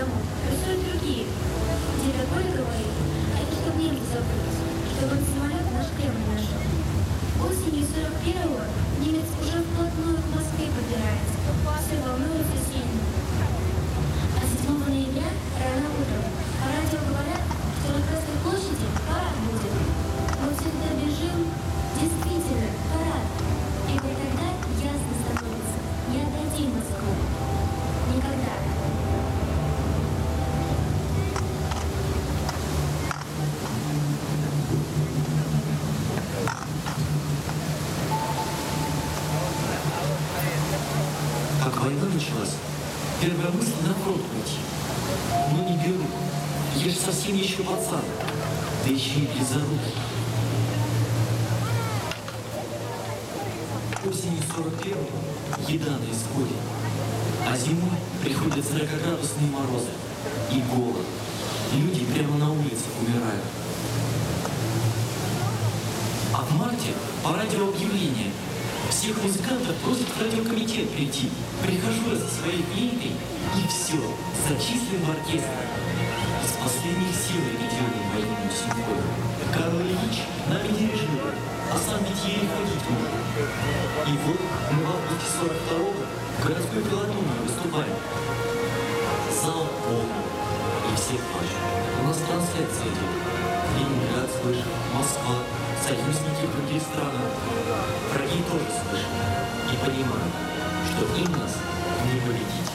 домов рисуют другие, где Григорий говорит, а это чтобы немцы забылись, чтобы он самолет наш Кремль нашел. Осенью 41-го немец уже вплотную к Москве подбирается, все волнуются сильно. А 7 ноября рано утром по радио говорят, что на Красной площади парад будет. Мы всегда бежим, действительно, парад. И вот тогда ясно становится, не отдадим Москву. Никогда. Как война началась, первая мысль на фронт уйти. Но не беру. Я же совсем еще пацан. Да еще и близорукий. Осенью 41-го еда на исходе. А зимой приходят 40-градусные морозы и голод. Люди прямо на улицах умирают. А в марте по радио объявление. Всех музыкантов просят в радиокомитет прийти. Прихожу я со своей флейтой, и все, зачислен в оркестр. Из последних сил ведем военную симфонию. Карл Ильич нами дирижирует, а сам ведь еле ходить может. И вот мы в августе 42-го в городской филармонии выступаем. Зал полный, и все плачут. У нас трансляция идет. Ленинград слышит, Москва, союзники в других странах. Враги тоже слышат и понимают, что им нас не победить.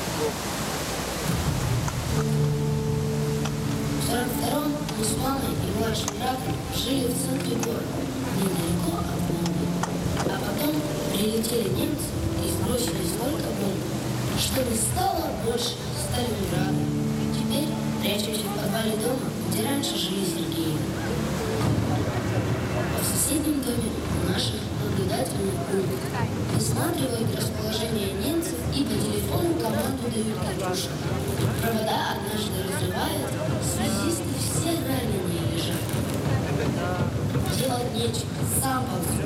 В 42-м мы с мамой и младшим братом жили в центре города, недалеко от Волги. А потом прилетели немцы и сбросили столько бомб, что не стало больше Сталинграда. Теперь прячемся в подвале дома, где раньше жили Сергеевы. А в соседнем доме наших наблюдательных пунктов высматривают расположение немцев и по телефону команду дают «Катюша». Провода однажды разрывают, связисты все раненые лежат. Делать нечего, сам ползу.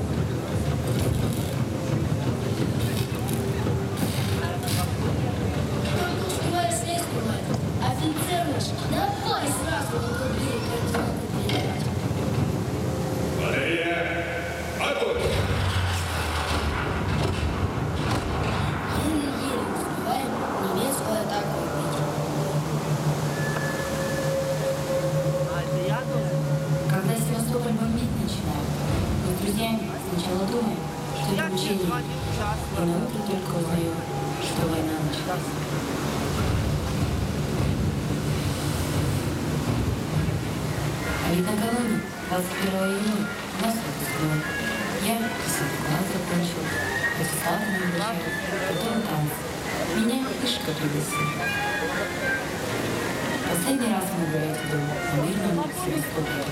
Только успевая слезть бывает, офицер наш, давай сразу на тот берег координаты передавать. Батарея! Огонь! Еле-еле успеваем немецкую атаку убить. Когда Севастополь бомбить начинают, мы с друзьями сначала думаем, что это учение, и на утро только узнаем, что война началась. А ведь накануне, 21 июня, у нас выпускной. Я 10 класс закончил, аттестаты не обучаю, потом танцы. Меня Ишка пригласил. Последний раз мы гуляли в дом на мирном Севастополе.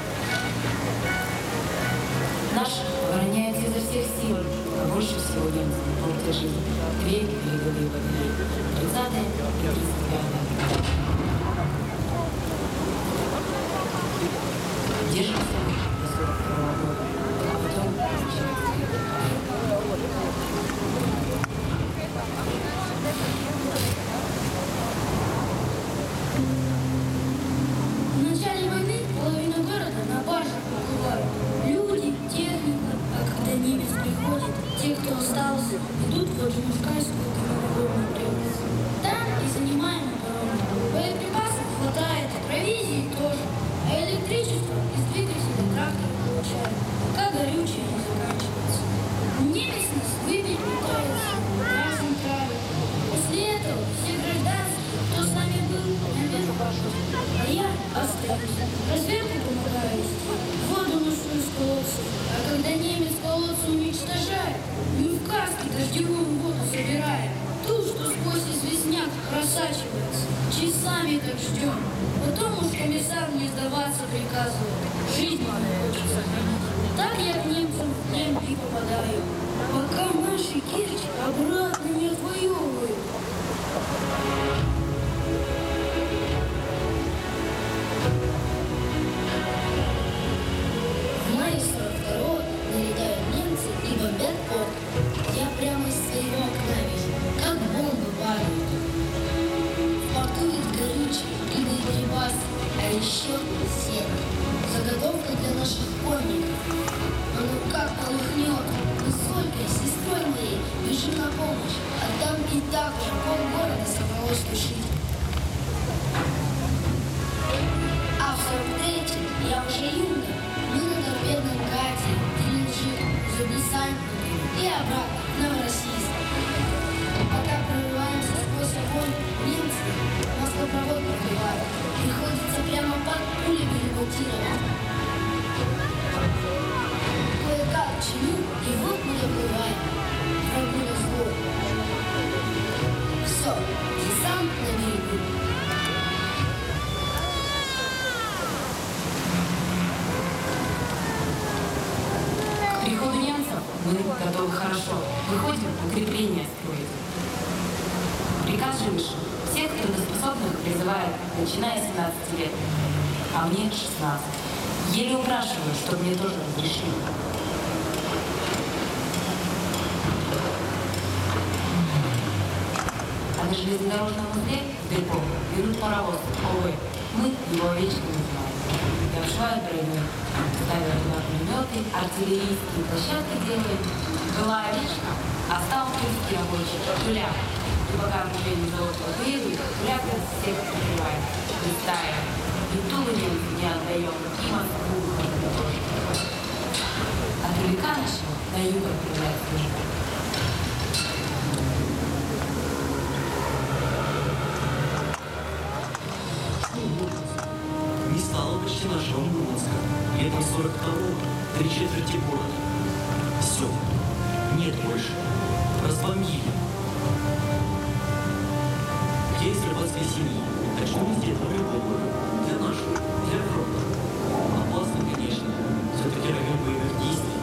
Наш обороняется изо всех сил, а больше всего немцев портят жизнь. Две передовые войны, 30-е и 35-е. Держимся до 42-го года, а потом возвращаемся. В начале войны половина города на баржах уплывают. Люди, техника. А когда немец приходит, те, кто остался, идут в Владимирскайскую каменоломную крепость. Там и занимаем оборону. Боеприпасов хватает, провизии тоже. А электричество из двигателя трактора получаем, пока горючее не заканчивается. Немец нас выбить пытается в каждом крае. После этого все гражданские, кто с нами был, наверх пошел. А я остаюсь. Разведку помогаю вести, воду ношу из колодцев. А когда немец колодцы уничтожает, мы в каске дождевую воду собираем. Ту, что сквозь известняк просачивается. Часами так ждем. Потом уж комиссар мне сдаваться приказывает. Жизнь мою хочет сохранить. Так я к немцам в плен и попадаю. Пока наши Керчь обратно не отвоевывают. В мае 42-го налетают немцы и бомбят порт. Я прямо из своего окна вижу, как бомбы падают. В порту ведь горючее. спеши на помощь, а там и так уже полгорода собралось тушить. А в 43-м я уже юный, мы на торпедном кате, Геленджик, за десантниками и обратно в Новороссийск. Пока прорываемся сквозь огонь, немцы маслопровод пробивают, приходится прямо под пулями ремонтировать. Кое-как чиню, и вот мы доплываем, врагу на зло. Все, десант на берегу. К приходу немцев мы готовы хорошо. Выходим укрепления строить. Приказ же вышел. Всех трудоспособных призывают, начиная с 17 лет. А мне 16. Еле упрашиваю, чтобы мне тоже разрешили. А на железнодорожном узле в депо берут паровоз. Ой, мы его овечкой называем. И обшивают броней. Ставят туда пулеметы, артиллерийские площадки делают. Была овечка, а стал тульский рабочий, туляк. И пока оружейный завод воюет, туляк всех прикрывает. Представим, и Тулу немцу не отдаем, и Москву тоже. А туляка нашего на юг отправляет службу. Не стало почти нашего Мурманска. Летом 42-го 3/4 города. Все. Нет больше. Разбомбили. Я из рыбацкой семьи, так что мы сделали голову. Для нашего, для фронта. Опасно, конечно. Все-таки район боевых действий.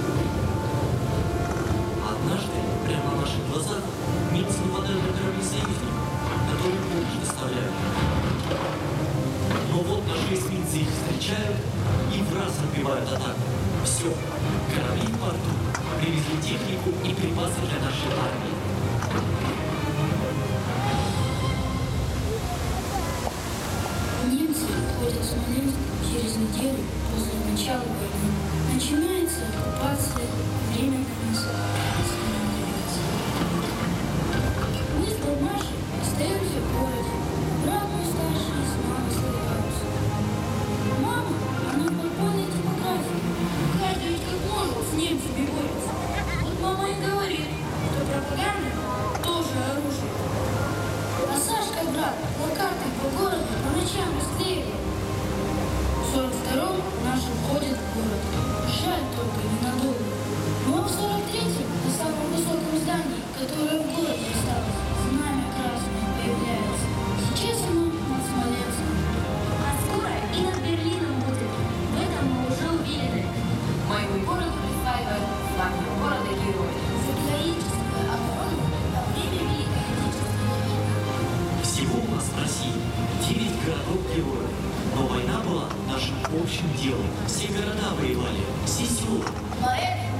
Однажды, прямо на наших глазах, немцы нападают на корабли союзников, которые помощь доставляют. Но вот наши эсминцы их встречают и в раз отбивают атаку. Все, корабли в порту, привезли технику и припасы для нашей армии. Немцы входят в Смоленск через неделю после начала войны. Начинается оккупация, время для нас останавливается. Мы с Бабашей остаемся в городе. Брат мой старший с мамой сливаются. Мама, она в подпольной типографии. Каждый ведь как может с немцами борется. Вот мама и говорит, что пропаганда тоже оружие. А Сашка, брат, плакаты по городу по ночам расклеивал. В 42-м наши входят в город. Жаль только ненадолго. Ну а в 43-м на самом высоком здании, которое в городе осталось, знамя красное появляется. Сейчас оно над Смоленском. А скоро и над Берлином будет. В этом мы уже уверены. Моему городу присваивают звание города-героя. За героическую оборону во время Великой Отечественной войны. Всего у нас в России 9 городов-героев. Но война была нашим общим делом. Все города воевали, все села. Поэт